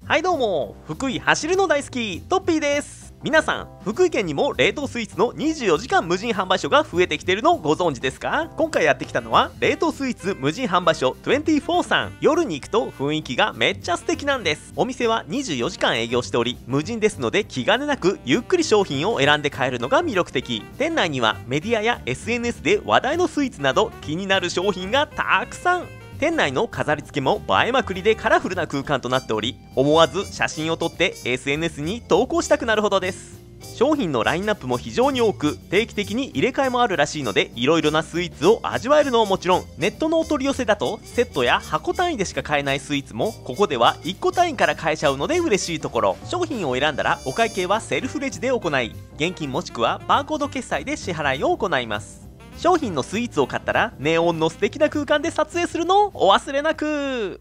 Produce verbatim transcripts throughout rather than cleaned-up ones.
はいどうも、福井走るの大好きトッピーです。皆さん、福井県にも冷凍スイーツのにじゅうよじかん無人販売所が増えてきているのをご存知ですか？今回やってきたのは冷凍スイーツ無人販売所にじゅうよんさん。夜に行くと雰囲気がめっちゃ素敵なんです。お店はにじゅうよじかん営業しており、無人ですので気兼ねなくゆっくり商品を選んで買えるのが魅力的。店内にはメディアや エスエヌエス で話題のスイーツなど気になる商品がたくさん。店内の飾り付けも映えまくりでカラフルな空間となっており、思わず写真を撮って エスエヌエス に投稿したくなるほどです。商品のラインナップも非常に多く、定期的に入れ替えもあるらしいので、いろいろなスイーツを味わえるのはもちろん、ネットのお取り寄せだとセットや箱単位でしか買えないスイーツもここではいっこ単位から買えちゃうので嬉しいところ。商品を選んだらお会計はセルフレジで行い、現金もしくはバーコード決済で支払いを行います。商品のスイーツを買ったらネオンの素敵な空間で撮影するのをお忘れなく。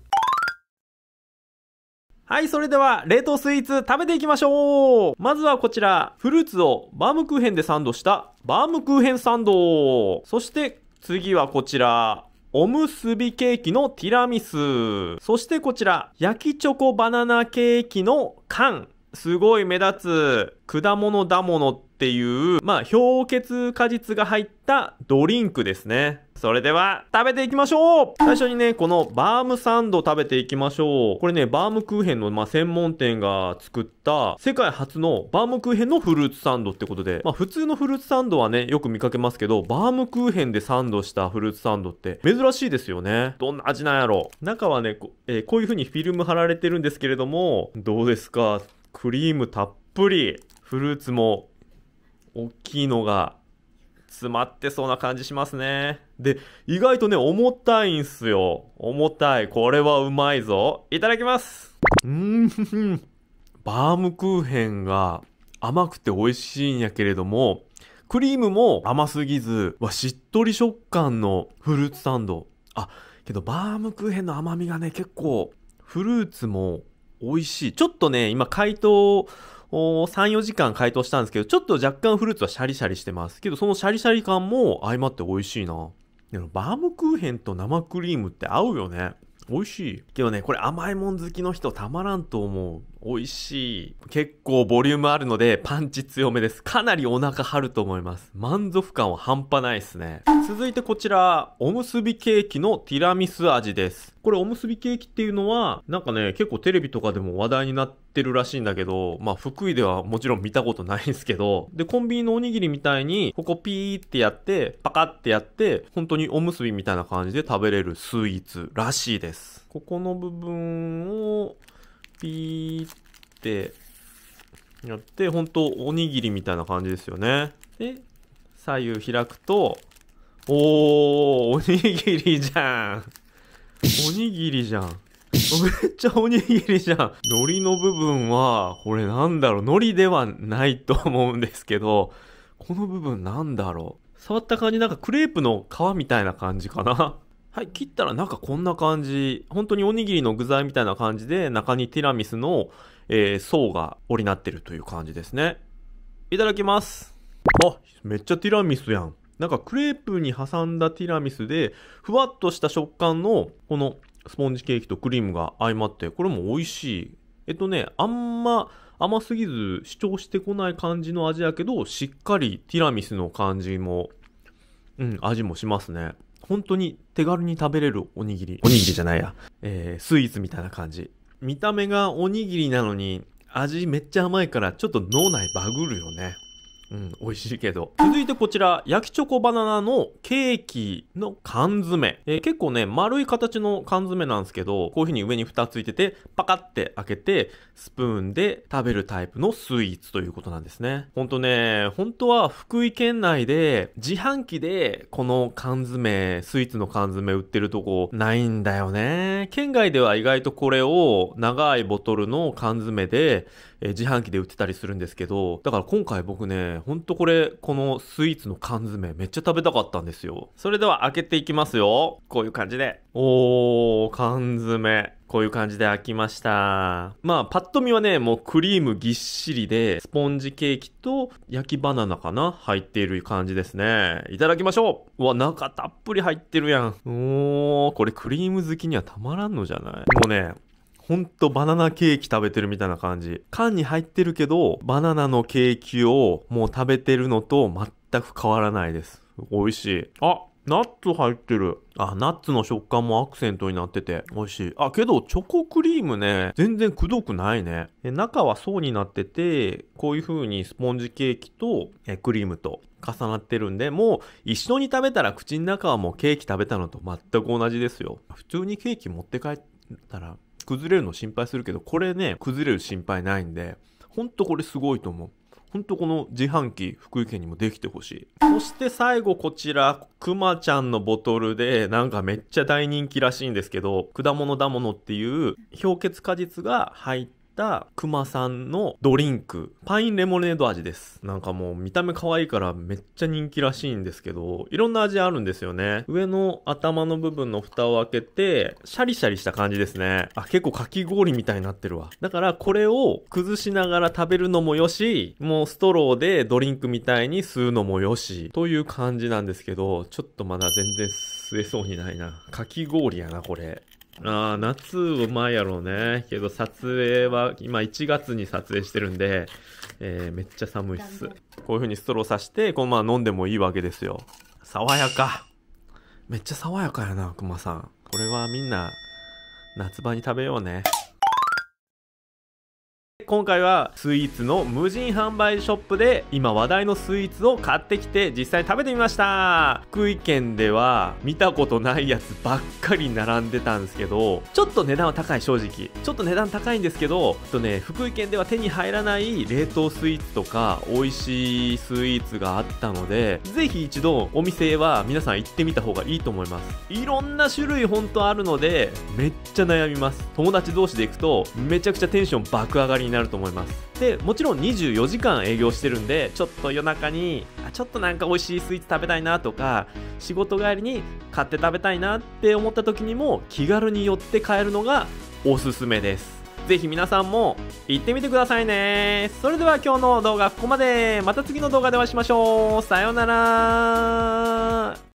はい、それでは冷凍スイーツ食べていきましょう。まずはこちら、フルーツをバームクーヘンでサンドしたバームクーヘンサンド。そして次はこちら、おむすびケーキのティラミス。そしてこちら、焼きチョコバナナケーキの缶。すごい目立つ果物だものっていう、まあ氷結果実が入ったドリンクですね。それでは食べていきましょう。最初にね、このバームサンド食べていきましょう。これね、バームクーヘンの、まあ、専門店が作った世界初のバームクーヘンのフルーツサンドってことで、まあ普通のフルーツサンドはね、よく見かけますけど、バームクーヘンでサンドしたフルーツサンドって珍しいですよね。どんな味なんやろ。中はね、こ,、えー、こういう風にフィルム貼られてるんですけれども、どうですか？クリームたっぷり、フルーツも大きいのが詰まってそうな感じしますね。で、意外とね、重たいんすよ。重たい。これはうまいぞ。いただきます。うーん。バームクーヘンが甘くて美味しいんやけれども、クリームも甘すぎず、わ、しっとり食感のフルーツサンド。あ、けどバームクーヘンの甘みがね、結構、フルーツも美味しい。ちょっとね、今解凍さん、よじかん解凍したんですけど、ちょっと若干フルーツはシャリシャリしてます。けどそのシャリシャリ感も相まって美味しいな。でもバームクーヘンと生クリームって合うよね。美味しい。けどね、これ甘いもん好きの人たまらんと思う。美味しい。結構ボリュームあるのでパンチ強めです。かなりお腹張ると思います。満足感は半端ないですね。続いてこちら、おむすびケーキのティラミス味です。これおむすびケーキっていうのは、なんかね、結構テレビとかでも話題になってるらしいんだけど、まあ福井ではもちろん見たことないんですけど、で、コンビニのおにぎりみたいに、ここピーってやって、パカってやって、本当におむすびみたいな感じで食べれるスイーツらしいです。ここの部分を、ピーってやって、本当おにぎりみたいな感じですよね。で、左右開くと、おー、おにぎりじゃん。おにぎりじゃん。めっちゃおにぎりじゃん。海苔の部分は、これなんだろう。海苔ではないと思うんですけど、この部分なんだろう。触った感じなんかクレープの皮みたいな感じかな。はい、切ったらなんかこんな感じ。本当におにぎりの具材みたいな感じで、中にティラミスの、えー、層が織りなってるという感じですね。いただきます。あ、めっちゃティラミスやん。なんかクレープに挟んだティラミスで、ふわっとした食感の、このスポンジケーキとクリームが相まって、これも美味しい。えっとね、あんま甘すぎず主張してこない感じの味やけど、しっかりティラミスの感じも、うん、味もしますね。本当に手軽に食べれるおにぎり。おにぎりじゃないや。えー、スイーツみたいな感じ。見た目がおにぎりなのに、味めっちゃ甘いから、ちょっと脳内バグるよね。うん、美味しいけど。続いてこちら、焼きチョコバナナのケーキの缶詰。えー、結構ね、丸い形の缶詰なんですけど、こういう風に上に蓋ついてて、パカって開けて、スプーンで食べるタイプのスイーツということなんですね。ほんとね、本当は福井県内で自販機でこの缶詰、スイーツの缶詰売ってるとこないんだよね。県外では意外とこれを長いボトルの缶詰で、えー、自販機で売ってたりするんですけど、だから今回僕ね、ほんとこれ、このスイーツの缶詰めっちゃ食べたかったんですよ。それでは開けていきますよ。こういう感じで。おー、缶詰。こういう感じで開きました。まあ、パッと見はね、もうクリームぎっしりで、スポンジケーキと焼きバナナかな入っている感じですね。いただきましょう。うわ、中たっぷり入ってるやん。おー、これクリーム好きにはたまらんのじゃない？もうね、 ほんとバナナケーキ食べてるみたいな感じ。缶に入ってるけど、バナナのケーキをもう食べてるのと全く変わらないです。美味しい。あ、ナッツ入ってる。あ、ナッツの食感もアクセントになってて美味しい。あ、けどチョコクリームね、全然くどくないね。中は層になってて、こういう風にスポンジケーキとえクリームと重なってるんで、もう一緒に食べたら口の中はもうケーキ食べたのと全く同じですよ。普通にケーキ持って帰ったら崩れるの心配するけど、これね、崩れる心配ないんで、ほんとこれすごいと思う。ほんとこの自販機、福井県にもできてほしい。そして最後こちら、くまちゃんのボトルで、なんかめっちゃ大人気らしいんですけど、果物だものっていう氷結果実が入ったくまさんのドリンク、パインレモネード味です。なんかもう見た目可愛いからめっちゃ人気らしいんですけど、いろんな味あるんですよね。上の頭の部分の蓋を開けて、シャリシャリした感じですね。あ、結構かき氷みたいになってるわ。だからこれを崩しながら食べるのもよし、もうストローでドリンクみたいに吸うのもよし、という感じなんですけど、ちょっとまだ全然吸えそうにないな。かき氷やな、これ。ああ、夏うまいやろうね。けど撮影は今いちがつに撮影してるんで、えー、めっちゃ寒いっす。こういう風にストローさして、このまま飲んでもいいわけですよ。爽やか。めっちゃ爽やかやな、くまさん。これはみんな夏場に食べようね。今回はスイーツの無人販売ショップで今話題のスイーツを買ってきて実際に食べてみました。福井県では見たことないやつばっかり並んでたんですけど、ちょっと値段は高い。正直ちょっと値段高いんですけど、とね、福井県では手に入らない冷凍スイーツとか美味しいスイーツがあったので、ぜひ一度お店は皆さん行ってみた方がいいと思います。いろんな種類本当あるのでめっちゃ悩みます。友達同士で行くとめちゃくちゃテンション爆上がりになると思います。でもちろんにじゅうよじかん営業してるんで、ちょっと夜中にあちょっとなんか美味しいスイーツ食べたいなとか、仕事帰りに買って食べたいなって思った時にも気軽に寄って買えるのがおすすめです。ぜひ皆さんも行ってみてくださいね。それでは今日の動画はここまで。また次の動画でお会いしましょう。さようなら。